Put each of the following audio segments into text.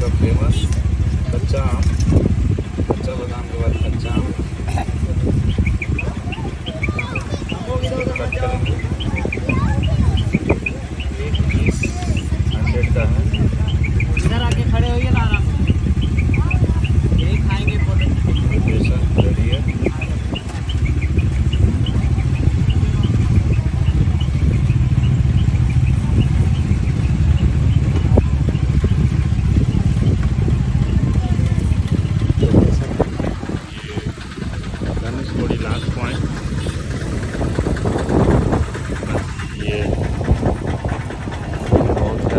का फेमस कच्चा आम, कच्चा बादाम के बाद कच्चा आम कट करेंगे। एक पीस 100 का है। इधर आके खड़े होइए ना आराम से, यही खाएंगे फोटो। बेसन रेडी है। थोड़ी लास्ट पॉइंट ये बहुत है।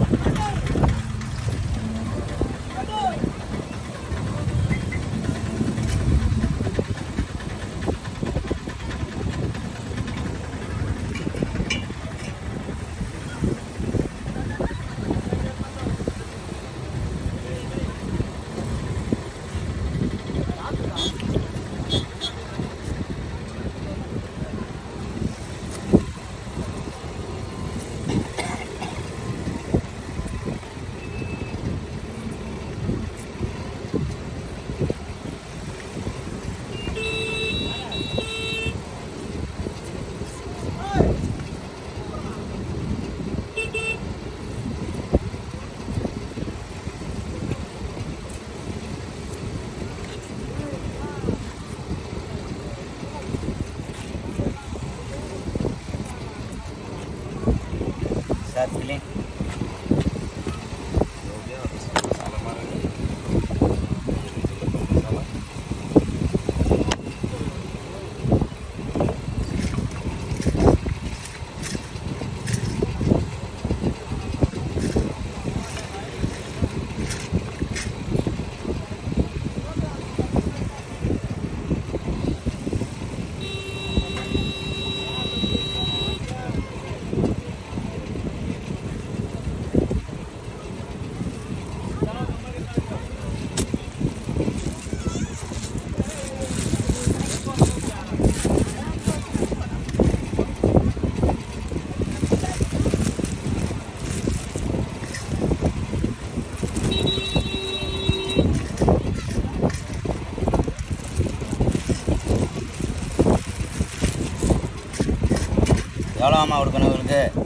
साथ मिलें। हो गया। अब इसमें मसाला मारेंगे। मसाला எவ்வளோ ஆமாம் கொடுக்கணும் உங்களுக்கு?